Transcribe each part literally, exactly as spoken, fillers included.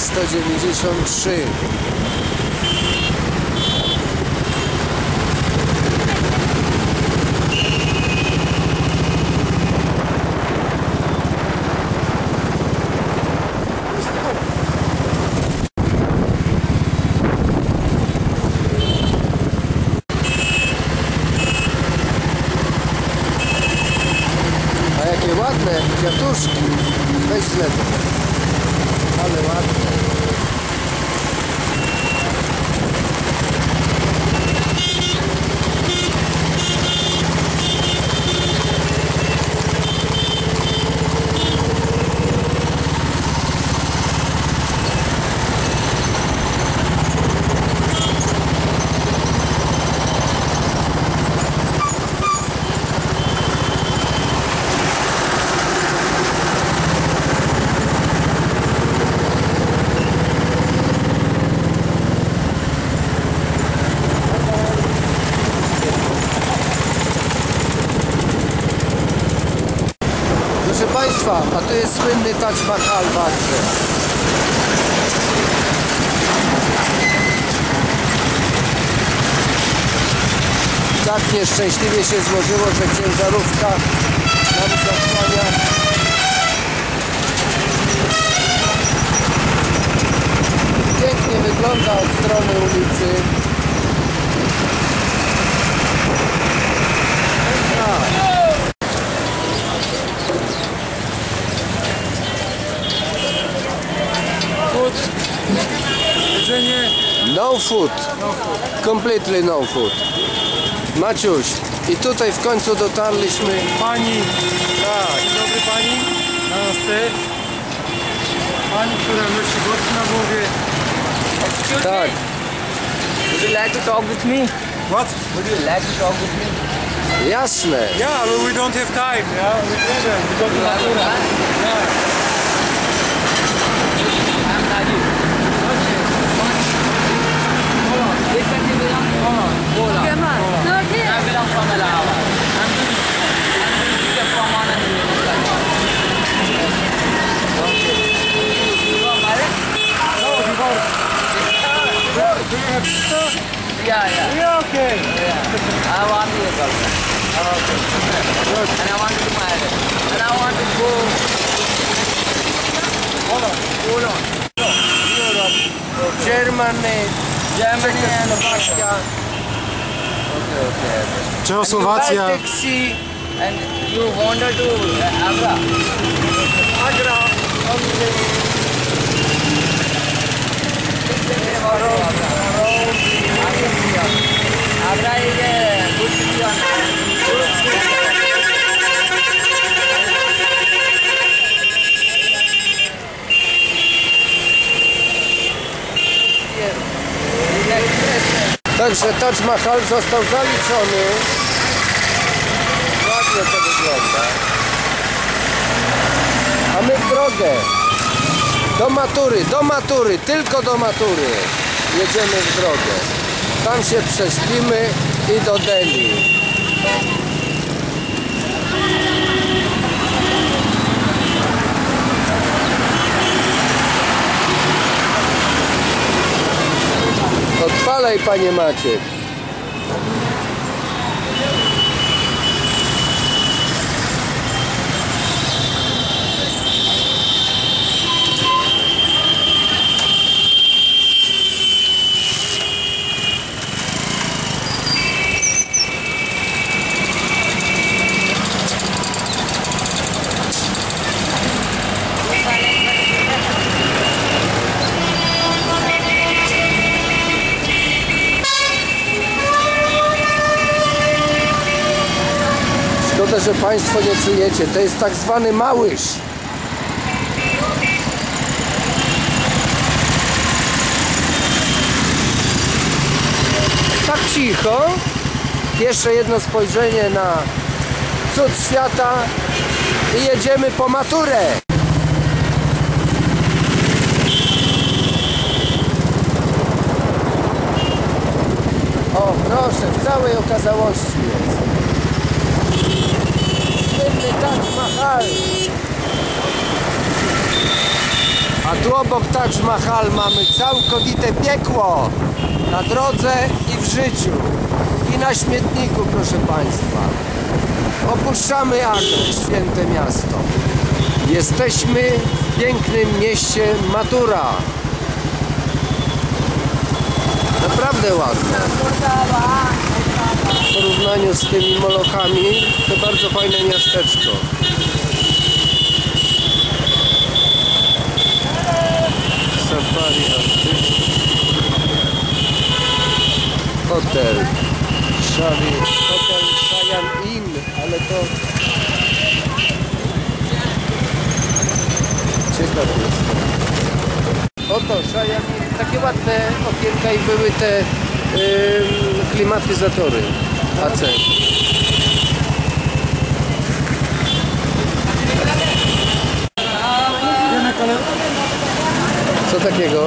sto dziewięćdziesiąt trzy. A jakie ładne kwiatuszki. Weź z lewo. Ale ładne. Proszę Państwa, a tu jest słynny Taj Mahal w Agrze. Tak nieszczęśliwie się złożyło, że ciężarówka nam zasłania. Pięknie wygląda od strony ulicy. Jedzenie? No food. No food. Completely no food. Maciuś, i tutaj w końcu dotarliśmy. Pani. Tak. Dzień dobry pani. Namaste. Pani, która nosi worki na głowie. Excuse Tak. me. Would you like to talk with me? What? Would you like to talk with me? Jasne. Yeah, but we don't have time. Yeah, we problem. We go to You have a Natura. plan? Yeah. I'm Rajiv. Hold on. Which country belong? Hold on. Hold on. Come on. Hold on. Not here. I belong from Allahabad. I'm doing I'm doing teacher from Anand University. Okay. You got married? No, divorce. Do you have sister? Yeah, yeah. Yeah, okay. Yeah. I want to be a girlfriend. Okay. Good. And I want to marry. And I want to go. Hold on. Hold on. Europe. Germany. Germany and Czechoslowacja. Okay, okay. Czechoslowacja. Baltic Sea. And you wanted to uh, Agra? Agra. Agra is a good city on Także Taj Mahal został zaliczony. Ładnie to wygląda. A my w drogę. Do matury, do matury, tylko do matury. Jedziemy w drogę. Tam się prześpimy i do Delhi. Odpalaj, panie Maciek. Szkoda, że Państwo nie czujecie. To jest tak zwany małyż. Tak cicho. Jeszcze jedno spojrzenie na cud świata i jedziemy po maturę. O, proszę, w całej okazałości jest. Słynny Taj Mahal. A tu obok Taj Mahal mamy całkowite piekło na drodze i w życiu i na śmietniku, proszę Państwa. Opuszczamy Agrę, święte miasto. Jesteśmy w pięknym mieście Mathura. Naprawdę ładne. W porównaniu z tymi Molochami to bardzo fajne miasteczko. Safari artystów. Hotel Shari, Hotel Cheyenne Inn, ale to ciekaw jest. Oto Cheyenne Inn, takie ładne okienka i były te yy, klimatyzatory A C. Co takiego?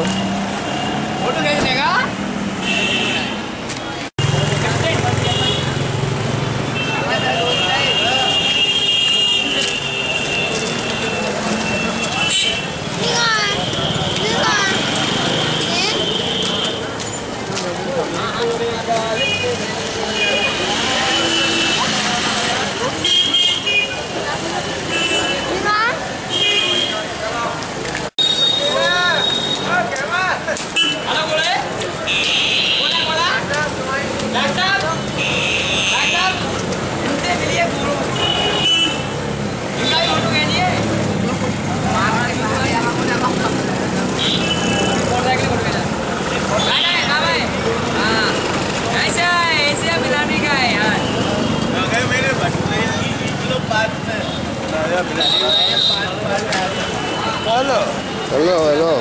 Hello. Hello, hello.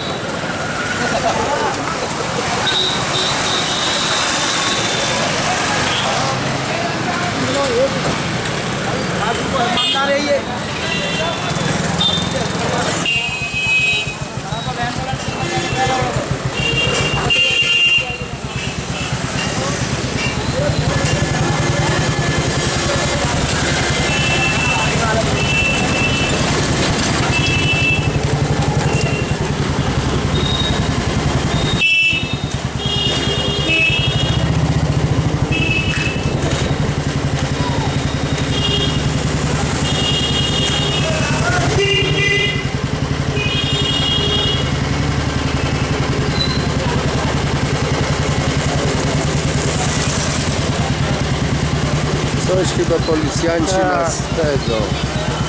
Coś chyba policjanci nas tego.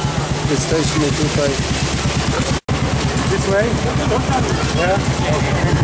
Jesteśmy tutaj. This way? Yeah. Okay.